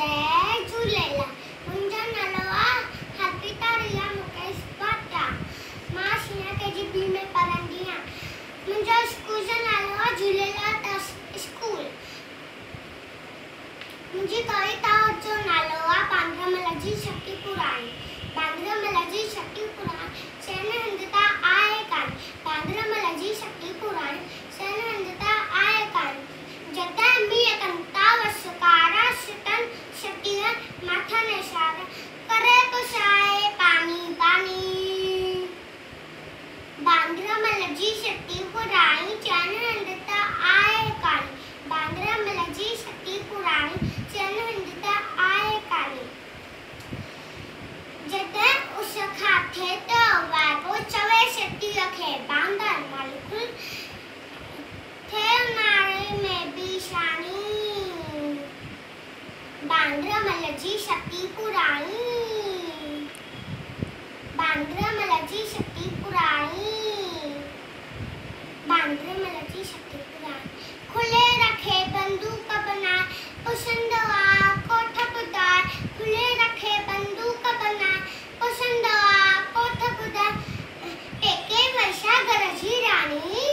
जय झूलेलाल। मुंहिंजो नालो आहे हरपिता मुकेश भाटिया। मां सीनियर KG में पढ़ंदी आहियां। मुंहिंजो स्कूल जो नालो आहे झूलेलाल स्कूल। मुंहिंजी कविता जो नालो आहे बांद्रमल जी शक्ति पुराणी। बांद्रमल जी शक्ति पुराणी सेन हंधता आहे कान। बांद्रमल जी शक्ति पुराणी सेन हंधता आहे कान। जतन भी कंता वसकारा शितन शक्तियां माथा निशारा करे कुशाए पानी पानी। बांद्रमल जी शक्ति पुराणी सेन हंधता आहे कान। बांद्रमल जी शक्ति पुराणी सेन हंधता आहे कान। जतन उस खाथे तो वागो चवे शक्ति रखे। बांद्रमल खुल थे नारे में भी शानी। बांद्रमल जी शक्ति पुराणी। बांद्रमल जी शक्ति पुराणी। बांद्रमल जी शक्ति पुराणी खुले रखे बंदूक बनाए पुसंदवा कोठ बुदाए। खुले रखे बंदूक बनाए पुसंदवा कोठ बुदाए। टेके वर्षा गरजी रानी।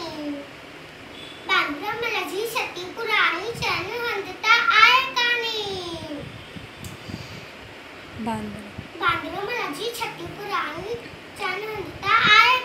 बांद्रमल जी शक्ति पुराणी सेन हंधता आहे कानी। बांद्रमल जी शक्ति पुराणी सेन हंधता आहे